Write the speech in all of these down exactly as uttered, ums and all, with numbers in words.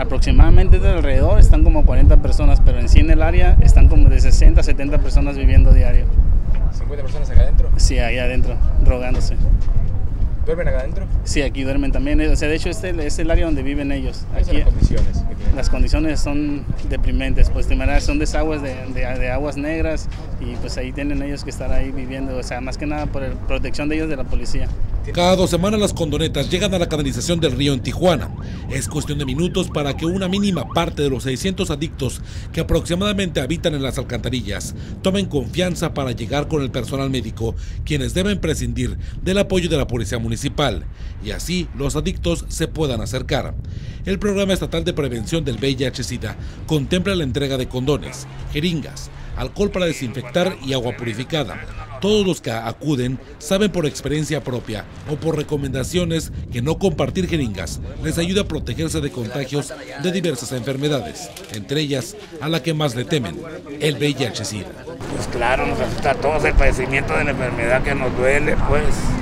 aproximadamente de alrededor están como cuarenta personas, pero en sí en el área están como de sesenta a setenta personas viviendo diario. ¿cincuenta personas acá adentro? Sí, ahí adentro, drogándose. ¿Duermen acá adentro? Sí, aquí duermen también. O sea, de hecho, este es el área donde viven ellos. ¿Cuáles Aquí, son las condiciones que tienen? Las condiciones son deprimentes, pues de manera son desagües de, de, de aguas negras y pues ahí tienen ellos que estar ahí viviendo, o sea, más que nada por la protección de ellos de la policía. Cada dos semanas las condonetas llegan a la canalización del río en Tijuana. Es cuestión de minutos para que una mínima parte de los seiscientos adictos que aproximadamente habitan en las alcantarillas tomen confianza para llegar con el personal médico, quienes deben prescindir del apoyo de la policía municipal, y así los adictos se puedan acercar. El Programa Estatal de Prevención del V I H SIDA contempla la entrega de condones, jeringas, alcohol para desinfectar y agua purificada. Todos los que acuden saben por experiencia propia o por recomendaciones que no compartir jeringas les ayuda a protegerse de contagios de diversas enfermedades, entre ellas a la que más le temen, el V I H SIDA. Pues claro, nos asusta a todos el padecimiento de la enfermedad que nos duele, pues.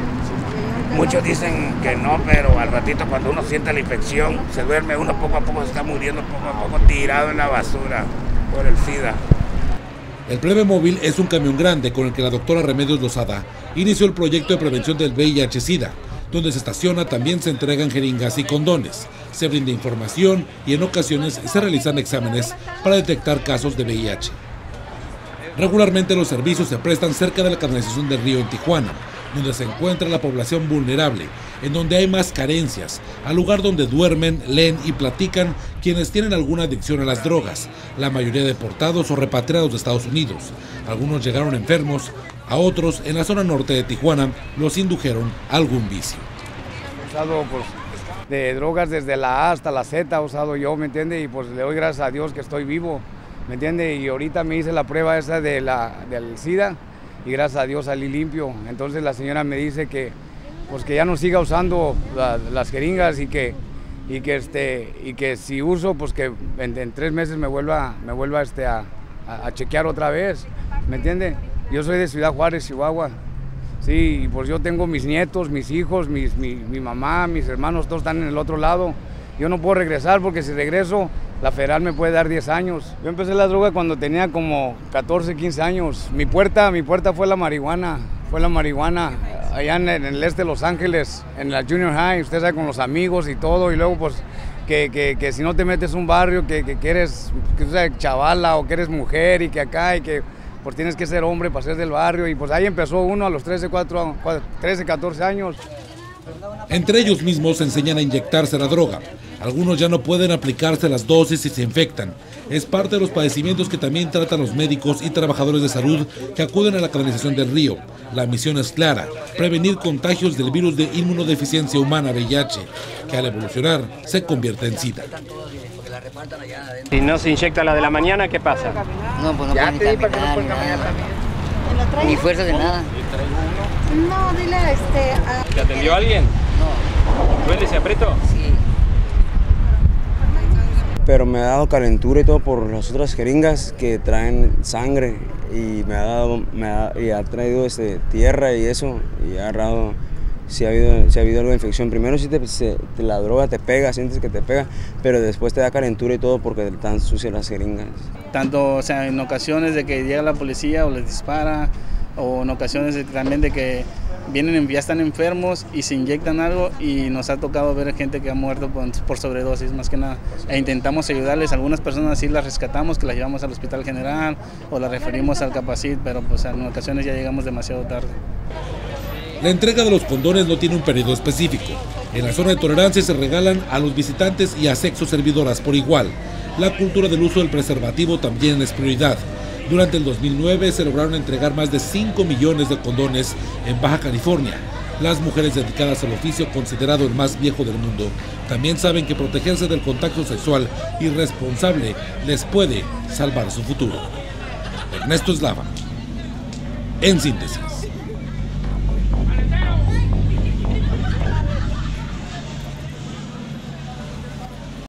Muchos dicen que no, pero al ratito cuando uno siente la infección, se duerme uno poco a poco, se está muriendo poco a poco tirado en la basura por el SIDA. El Plebe Móvil es un camión grande con el que la doctora Remedios Lozada inició el proyecto de prevención del V I H SIDA. Donde se estaciona también se entregan jeringas y condones, se brinda información y en ocasiones se realizan exámenes para detectar casos de V I H. Regularmente los servicios se prestan cerca de la canalización del río en Tijuana, donde se encuentra la población vulnerable, en donde hay más carencias, al lugar donde duermen, leen y platican quienes tienen alguna adicción a las drogas, la mayoría deportados o repatriados de Estados Unidos. Algunos llegaron enfermos, a otros en la zona norte de Tijuana los indujeron a algún vicio. He usado pues, de drogas desde la A hasta la Z, he usado yo, ¿me entiende? Y pues le doy gracias a Dios que estoy vivo, ¿me entiende? Y ahorita me hice la prueba esa de la, del SIDA, y gracias a Dios salí limpio. Entonces la señora me dice que pues que ya no siga usando la, las jeringas y que y que este y que si uso pues que en, en tres meses me vuelva me vuelva este a, a, a chequear otra vez, ¿me entiende? Yo soy de Ciudad Juárez, Chihuahua. Sí, y pues yo tengo mis nietos, mis hijos, mis, mi, mi mamá, mis hermanos, todos están en el otro lado. Yo no puedo regresar porque si regreso la federal me puede dar diez años. Yo empecé la droga cuando tenía como catorce, quince años. Mi puerta, mi puerta fue la marihuana, fue la marihuana allá en, en el este de Los Ángeles, en la Junior High, usted sabe, con los amigos y todo, y luego pues que, que, que si no te metes un barrio, que, que, que eres que, o sea, chavala o que eres mujer y que acá y que pues tienes que ser hombre para ser del barrio, y pues ahí empezó uno a los trece, catorce años. Entre ellos mismos se enseñan a inyectarse la droga. Algunos ya no pueden aplicarse las dosis y se infectan. Es parte de los padecimientos que también tratan los médicos y trabajadores de salud que acuden a la canalización del río. La misión es clara: prevenir contagios del virus de inmunodeficiencia humana V I H, que al evolucionar se convierte en SIDA. Si no se inyecta la de la mañana, ¿qué pasa? No, pues no puedo ni caminar, ni nada. Ni fuerza de nada. No, dile a este... A... ¿Te atendió alguien? No. ¿Duele ese aprieto? Sí. Pero me ha dado calentura y todo por las otras jeringas que traen sangre, y me ha dado, me ha, y ha traído este, tierra y eso, y ha agarrado, si ha habido, si ha habido algo de infección. Primero si te, se, te, la droga te pega, sientes que te pega, pero después te da calentura y todo porque están sucias las jeringas. Tanto, o sea, en ocasiones de que llega la policía o les dispara, o en ocasiones de, también de que vienen, ya están enfermos y se inyectan algo, y nos ha tocado ver gente que ha muerto por, por sobredosis, más que nada. E intentamos ayudarles, algunas personas sí las rescatamos, que las llevamos al hospital general o las referimos al Capacit, pero pues en ocasiones ya llegamos demasiado tarde. La entrega de los condones no tiene un periodo específico. En la zona de tolerancia se regalan a los visitantes y a sexo servidoras por igual. La cultura del uso del preservativo también es prioridad. Durante el dos mil nueve se lograron entregar más de cinco millones de condones en Baja California. Las mujeres dedicadas al oficio, considerado el más viejo del mundo, también saben que protegerse del contacto sexual irresponsable les puede salvar su futuro. Ernesto Eslava, en síntesis.